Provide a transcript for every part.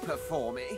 paper for me?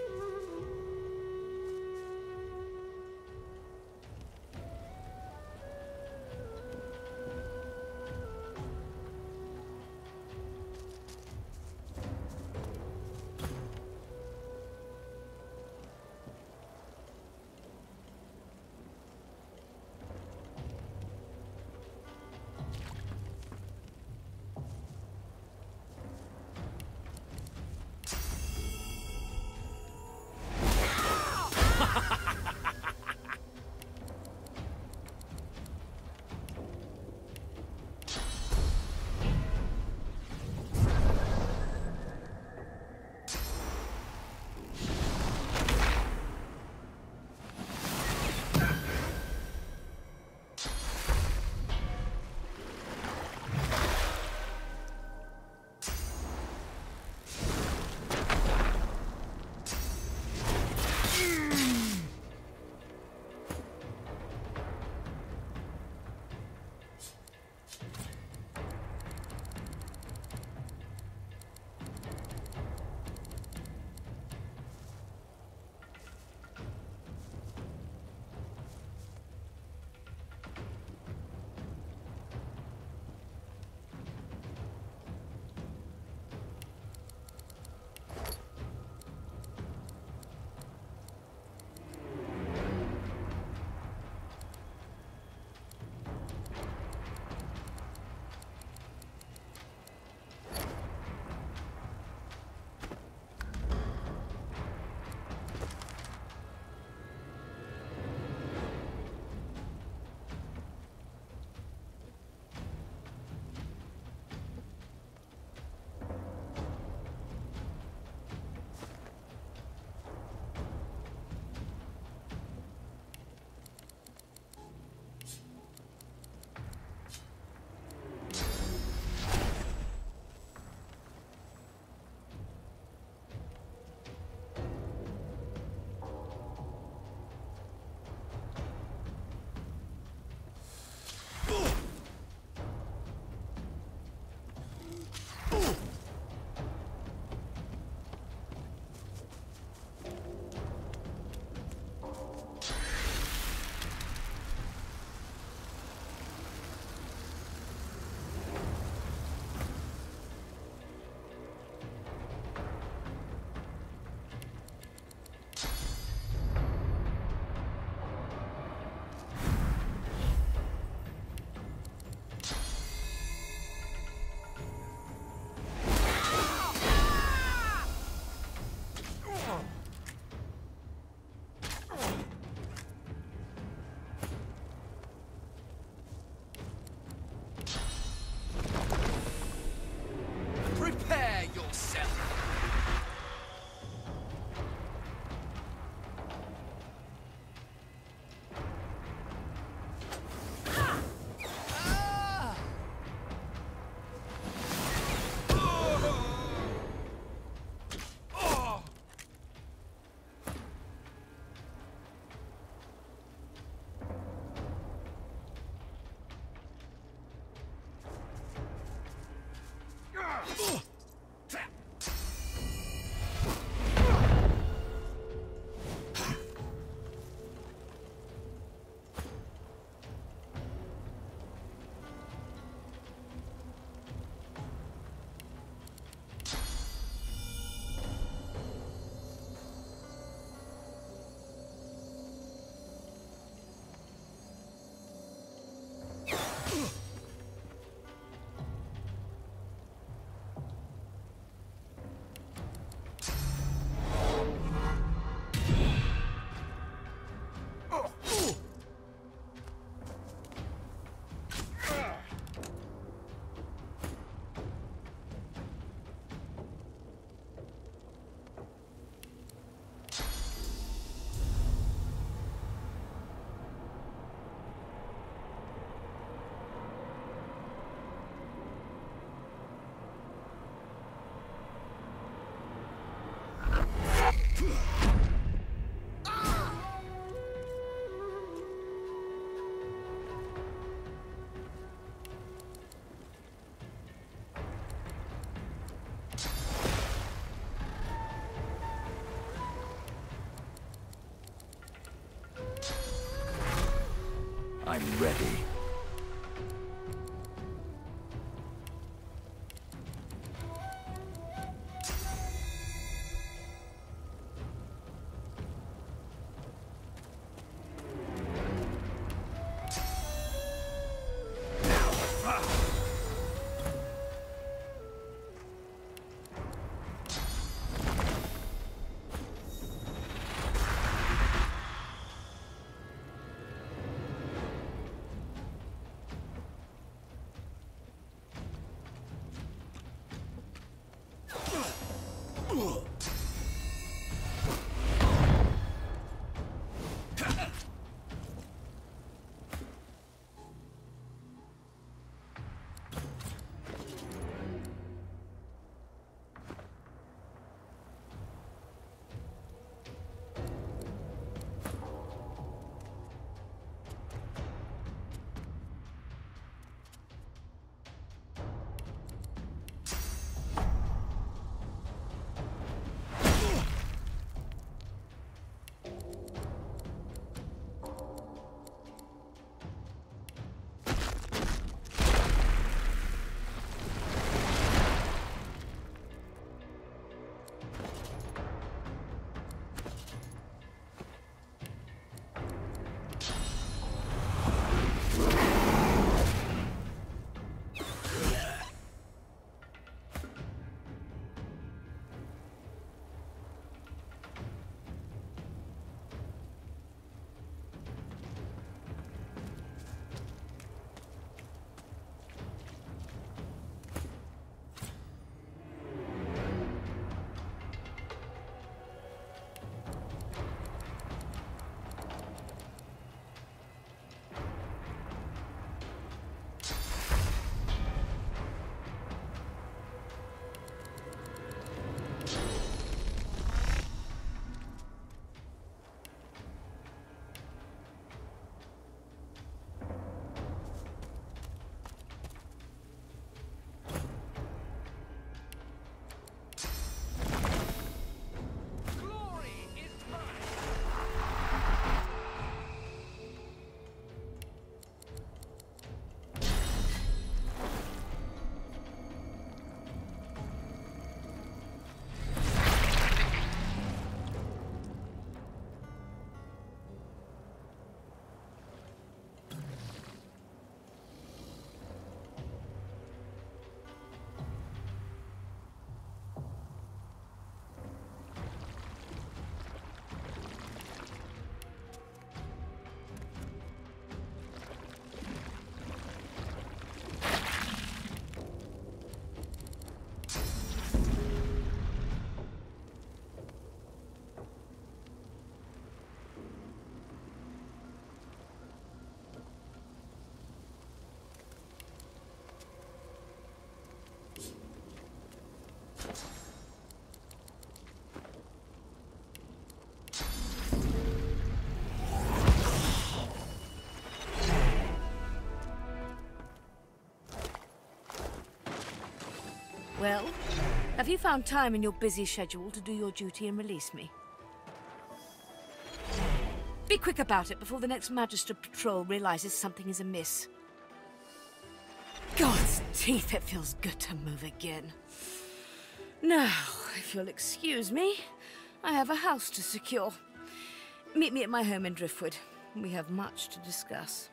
I'm ready. Well, have you found time in your busy schedule to do your duty and release me? Be quick about it before the next Magistrate patrol realizes something is amiss. God's teeth, it feels good to move again. Now, if you'll excuse me, I have a house to secure. Meet me at my home in Driftwood. We have much to discuss.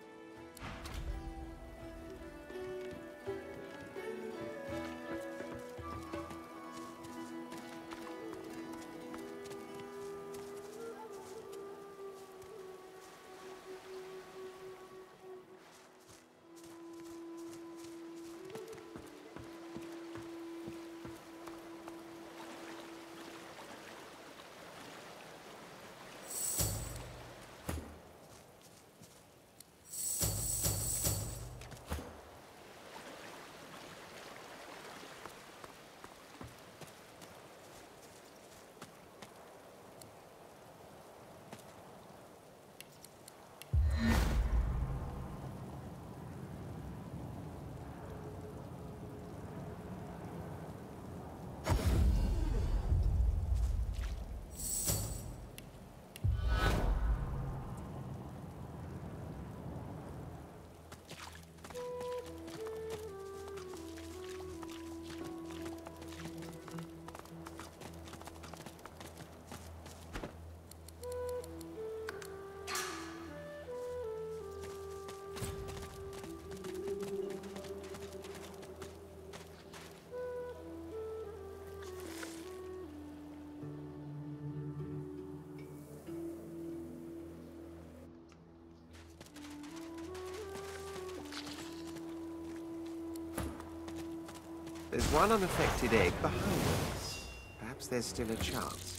There's one unaffected egg behind them. Perhaps there's still a chance.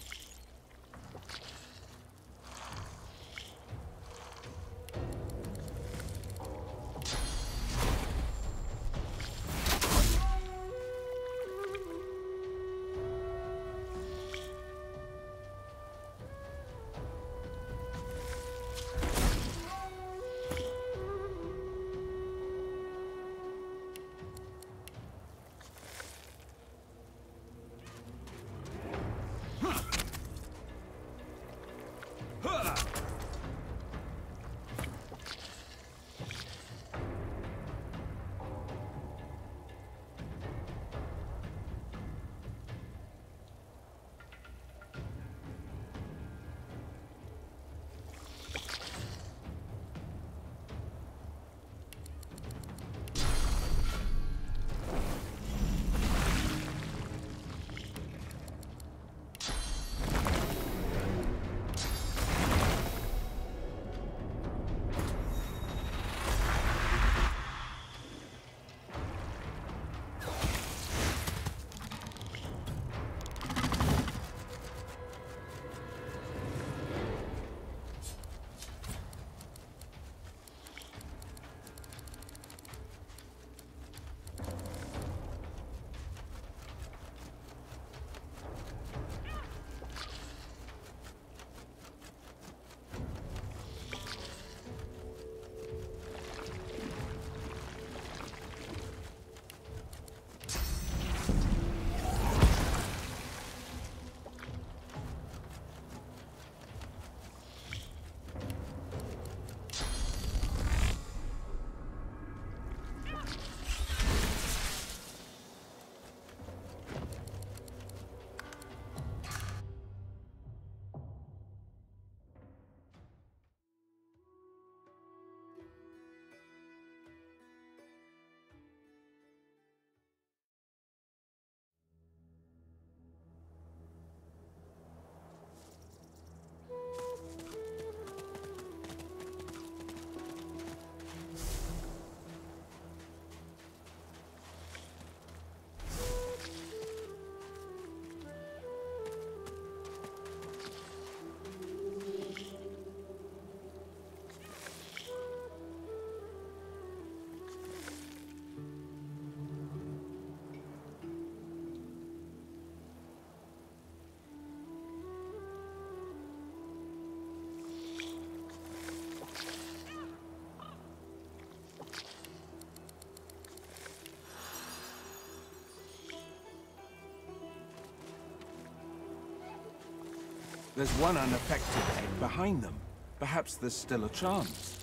There's one unaffected egg behind them. Perhaps there's still a chance.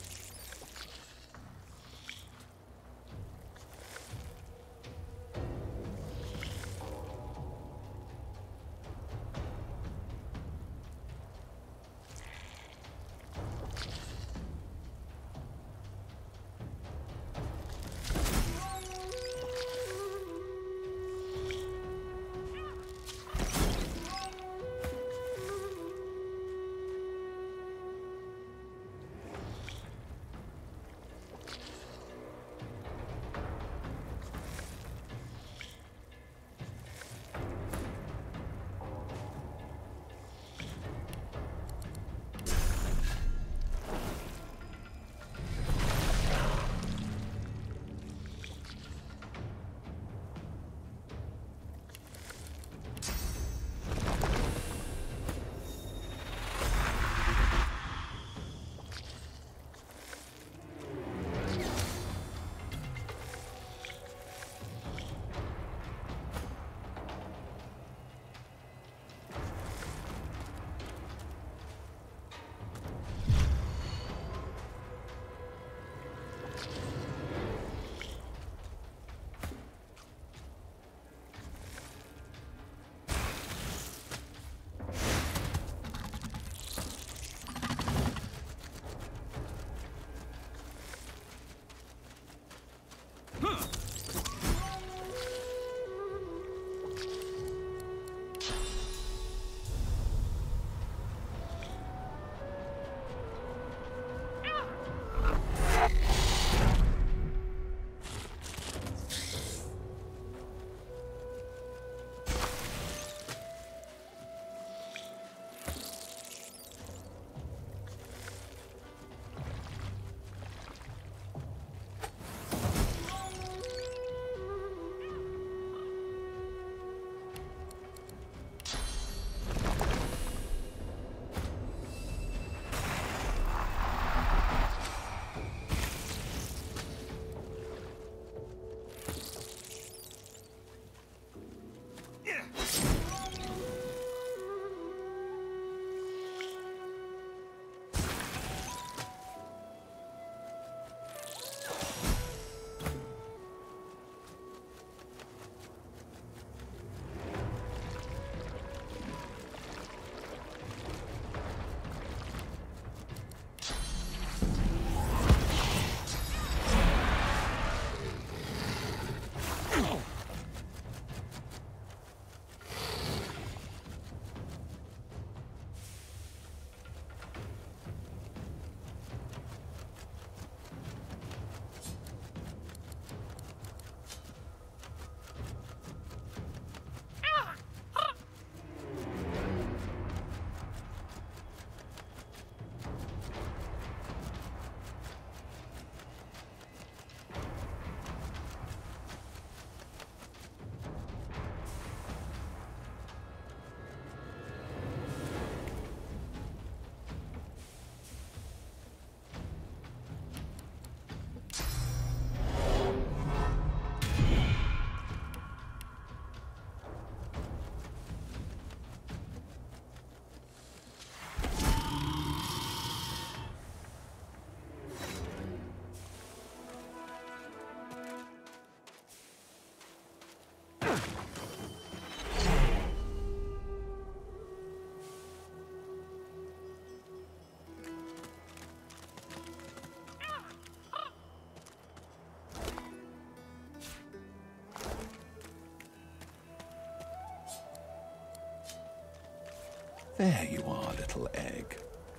There you are, little egg.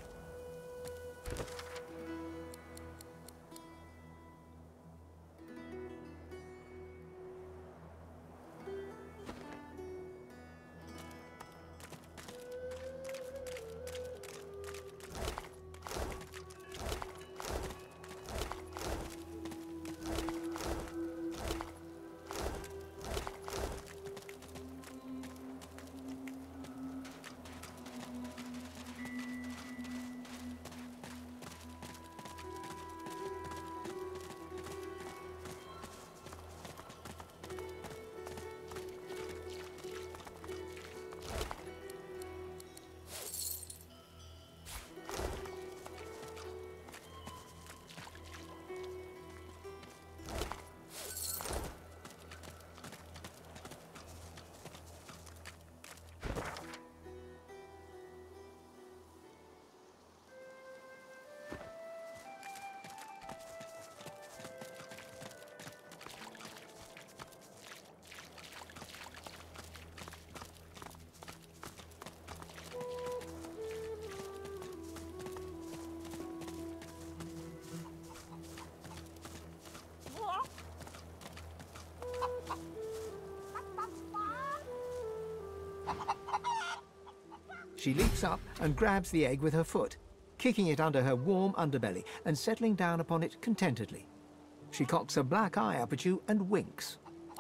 She leaps up and grabs the egg with her foot, kicking it under her warm underbelly and settling down upon it contentedly. She cocks a black eye up at you and winks.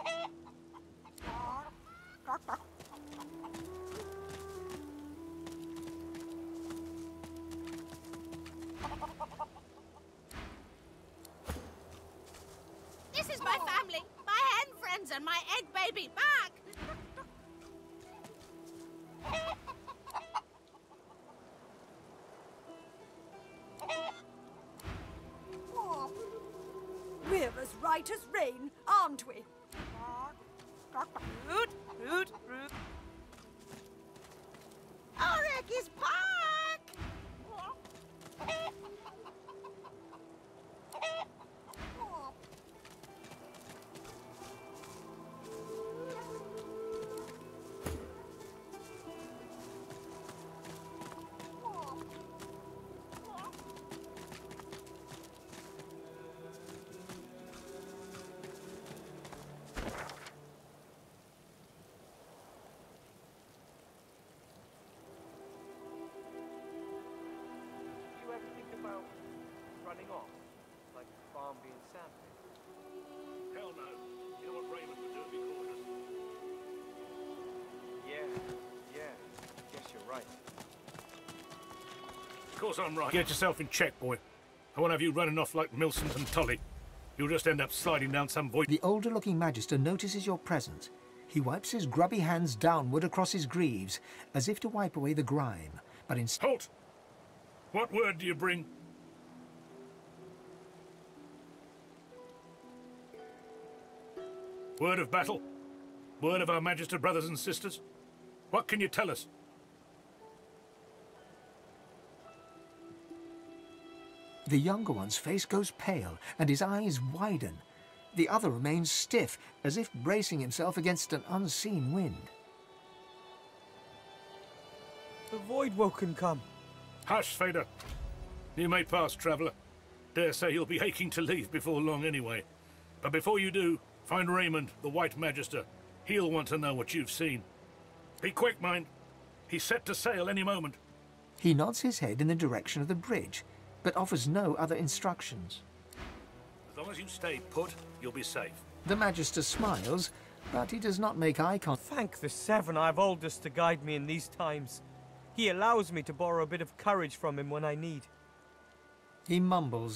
This is my family, my hen friends and my egg baby back! We're as right as rain, aren't we? Root, root, root. Our egg is back! Running off, like the farm being sandwiched? Hell no. You know what Raymond would do if he caught us? Yeah, guess you're right. Of course I'm right. Get yourself in check, boy. I won't have you running off like Milsons and Tully. You'll just end up sliding down some void. The older-looking Magister notices your presence. He wipes his grubby hands downward across his greaves, as if to wipe away the grime, but instead... Halt! What word do you bring? Word of battle? Word of our Magister brothers and sisters? What can you tell us? The younger one's face goes pale, and his eyes widen. The other remains stiff, as if bracing himself against an unseen wind. The Voidwoken can come. Hush, Fader. You may pass, traveller. Dare say you'll be aching to leave before long anyway. But before you do, find Raymond, the White Magister. He'll want to know what you've seen. Be quick, mind. He's set to sail any moment. He nods his head in the direction of the bridge, but offers no other instructions. As long as you stay put, you'll be safe. The Magister smiles, but he does not make eye contact. Thank the Seven I've Aldous to guide me in these times. He allows me to borrow a bit of courage from him when I need. He mumbles.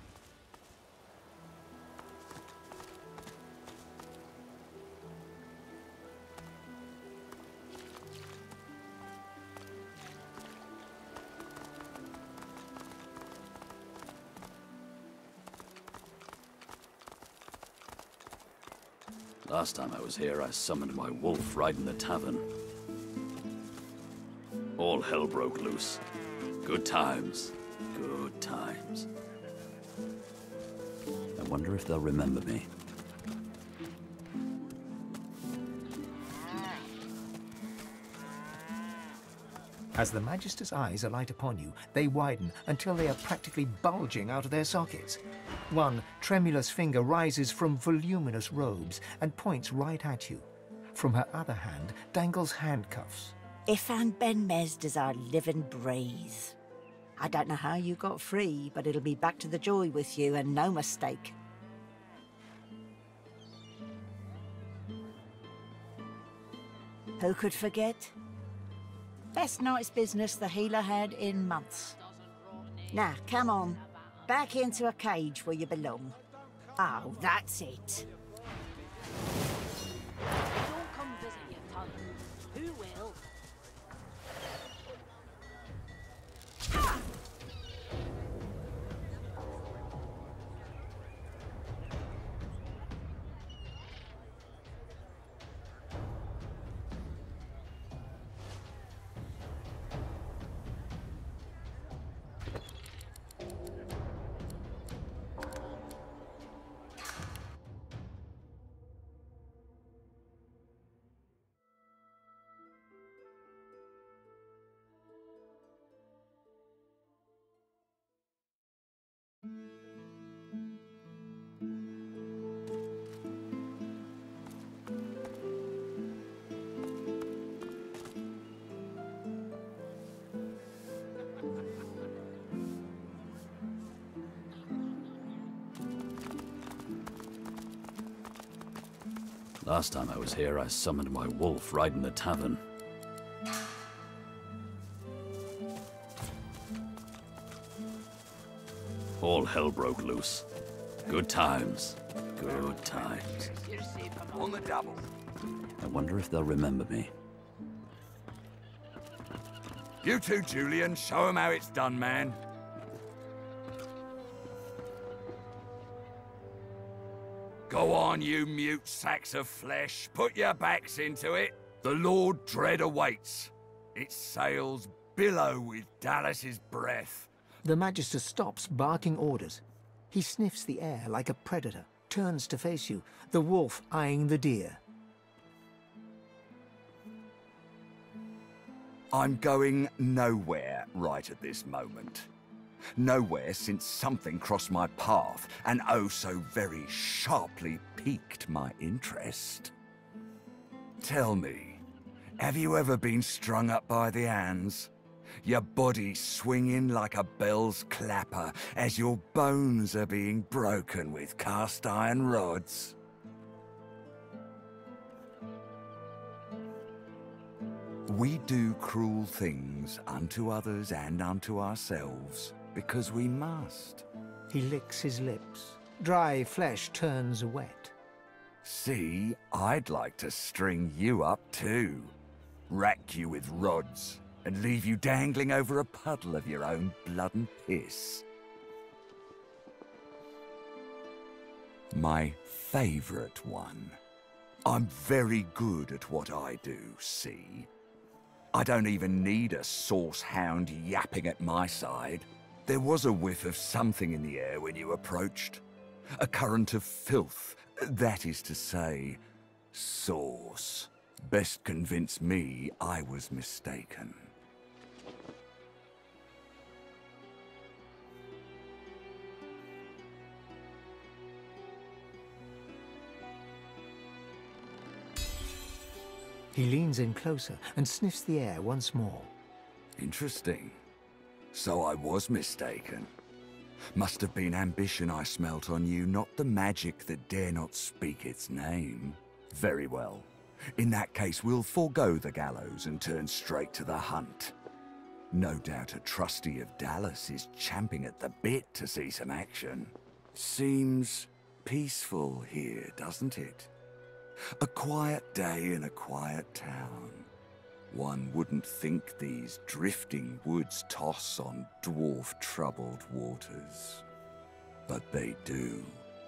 Last time I was here, I summoned my wolf right in the tavern. All hell broke loose. Good times. Good times. I wonder if they'll remember me. As the Magister's eyes alight upon you, they widen until they are practically bulging out of their sockets. One tremulous finger rises from voluminous robes and points right at you. From her other hand dangles handcuffs. Ifan Ben Mesd our living breeze. I don't know how you got free, but it'll be back to the joy with you, and no mistake. Who could forget? Best night's business the healer had in months. Now, come on. Back into a cage where you belong. Oh, that's it. Don't come visit your tongue. Who will? Last time I was here, I summoned my wolf right in the tavern. All hell broke loose. Good times. Good times. On the double. I wonder if they'll remember me. You too, Julian. Show 'em how it's done, man. Go on, you mute sacks of flesh. Put your backs into it. The Lord Dread awaits. Its sails billow with Dallas's breath. The Magister stops, barking orders. He sniffs the air like a predator, turns to face you, the wolf eyeing the deer. I'm going nowhere right at this moment. Nowhere since something crossed my path and oh so very sharply piqued my interest. Tell me, have you ever been strung up by the hands? Your body swinging like a bell's clapper as your bones are being broken with cast iron rods? We do cruel things unto others and unto ourselves because we must. He licks his lips. Dry flesh turns wet. See, I'd like to string you up too. Rack you with rods and leave you dangling over a puddle of your own blood and piss. My favorite one. I'm very good at what I do, see? I don't even need a sauce hound yapping at my side. There was a whiff of something in the air when you approached. A current of filth, that is to say, sauce. Best convince me I was mistaken. He leans in closer and sniffs the air once more. Interesting. So I was mistaken. Must have been ambition I smelt on you, not the magic that dare not speak its name. Very well. In that case, we'll forego the gallows and turn straight to the hunt. No doubt a trustee of Dallas is champing at the bit to see some action. Seems peaceful here, doesn't it? A quiet day in a quiet town. One wouldn't think these drifting woods toss on dwarf-troubled waters. But they do.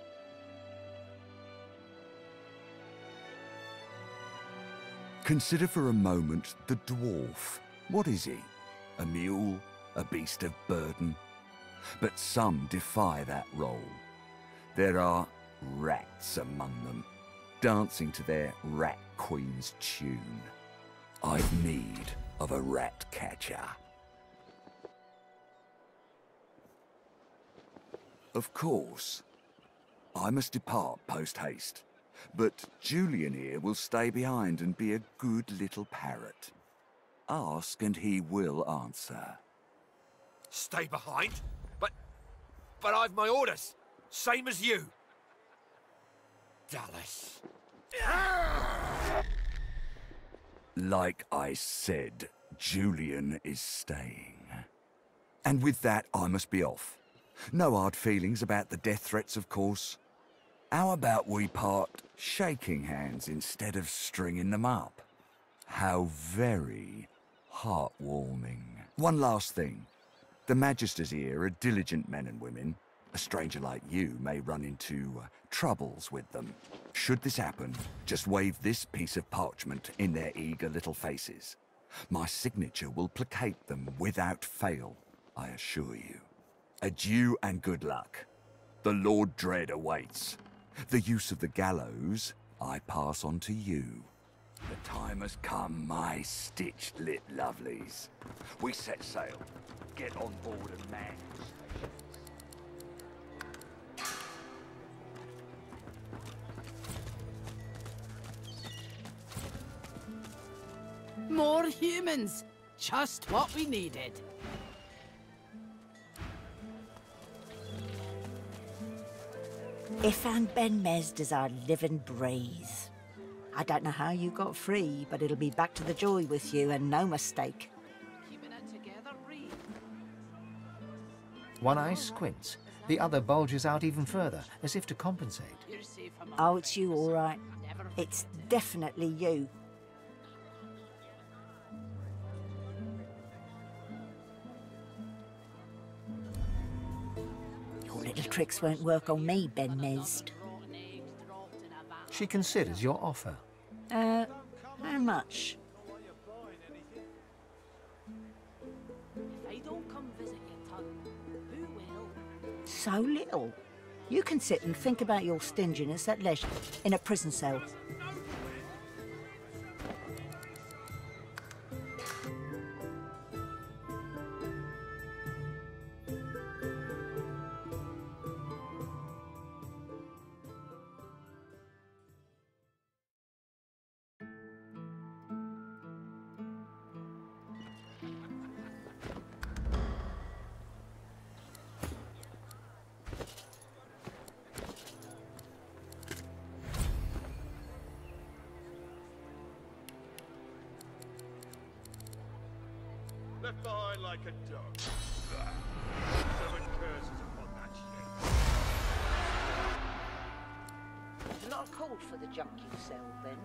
Consider for a moment the dwarf. What is he? A mule? A beast of burden? But some defy that role. There are rats among them, dancing to their rat queen's tune. I've need of a rat catcher. Of course, I must depart post-haste, but Julian here will stay behind and be a good little parrot. Ask and he will answer. Stay behind? But I've my orders, same as you. Dallas. Like I said, Julian is staying. And with that, I must be off. No hard feelings about the death threats, of course. How about we part shaking hands instead of stringing them up? How very heartwarming. One last thing. The Magisters here are diligent men and women. A stranger like you may run into troubles with them. Should this happen, just wave this piece of parchment in their eager little faces. My signature will placate them without fail, I assure you. Adieu and good luck. The Lord Dread awaits. The use of the gallows I pass on to you. The time has come, my stitched-lit lovelies. We set sail. Get on board and man More humans! Just what we needed. Ifan Ben Mesd is our living breeze. I don't know how you got free, but it'll be back to the joy with you, and no mistake. One eye squints, the other bulges out even further, as if to compensate. Oh, it's you, all right. It's definitely you. Your little tricks won't work on me, Ben Mesd. She considers your offer. How much? So little. You can sit and think about your stinginess at leisure in a prison cell. Left behind like a dog. Seven curses upon that shame. Not called for the junk you sell, then?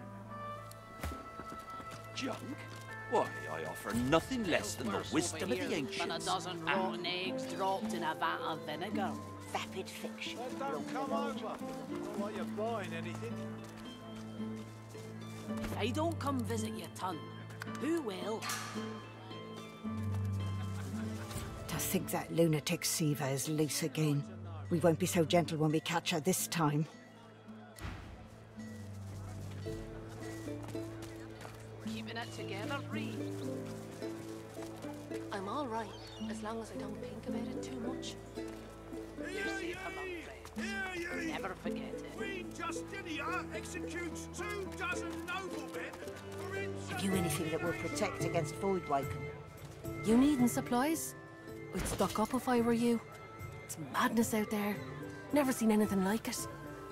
Junk? Why, I offer nothing less than the wisdom of the ancients. Than a dozen rotten eggs dropped in a vat of vinegar. Vapid fiction. Don't come over. Not while you're buying anything. If I don't come visit your ton, who will? To think that lunatic Siva is loose again. We won't be so gentle when we catch her this time. Keeping it together, Reed. I'm all right, as long as I don't think about it too much. You're safe among friends. Never forget it. Queen Justinia executes 24 noblemen for Have you anything that will protect against Voidwaken? You needing supplies? I'd stock up if I were you. It's madness out there. Never seen anything like it.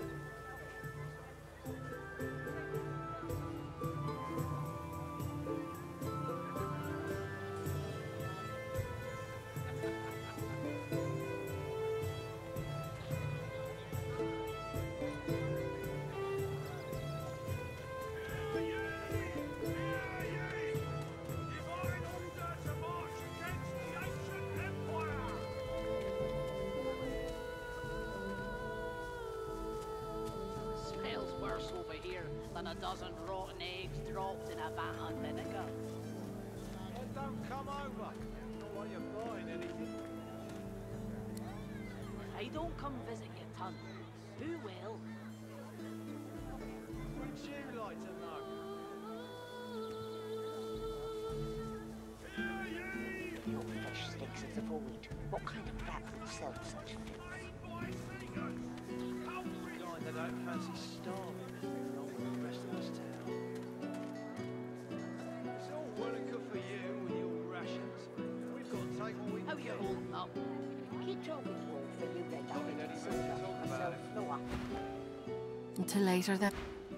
Smells worse over here than a dozen rotten eggs dropped in a vat of vinegar. Don't come over. Not while you're buying anything. If I don't come visit your ton, who will? Wouldn't you like to know? can't avoid. What kind of rat would sell such things? Guy that don't fancy starving along with the rest of this town. It's all well and good for you with your rations. We've got to take what we can How you holding up? Keep talking, Wolf, and you get down into the silver myself floor. Until later, then.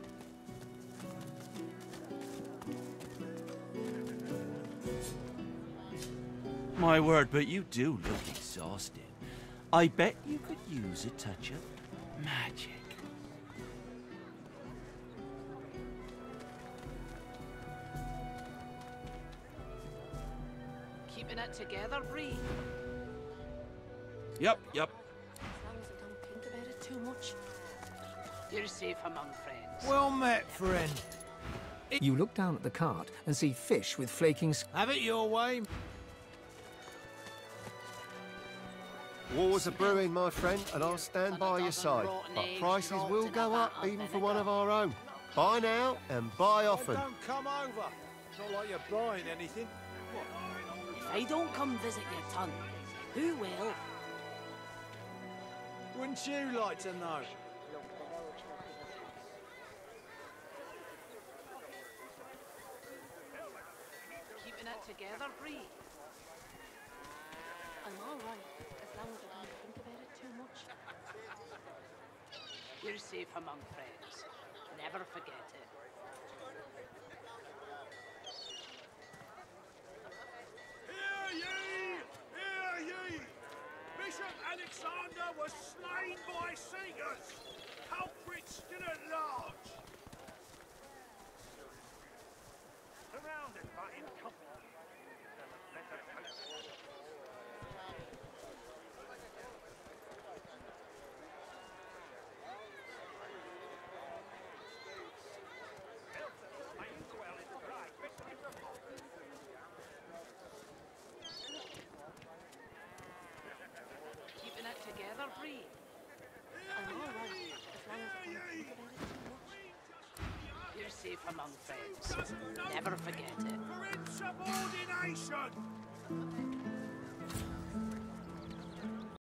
My word, but you do look exhausted. I bet you could use a touch of magic. Keeping it together, Bree? Yep. As long as I don't think about it too much. You're safe among friends. Well met, friend. You look down at the cart and see fish with flaking... Have it your way. Wars are brewing, my friend, and I'll stand by your side. But prices will go up, even for one of our own. Buy now and buy often. Don't come over. It's not like you're buying anything. If I don't come visit your ton, who will? Wouldn't you like to know? Keeping it together, Bree? I'm all right, as long as I don't think about it too much. You're safe among friends. Never forget it. Hear ye! Hear ye! Bishop Alexander was slain by singers. Culprits still at large. Surrounded by incompetents. Keeping it together, Bree? I'm all right, as long as I don't think about it too much. You're safe among friends. Never forget it. For insubordination!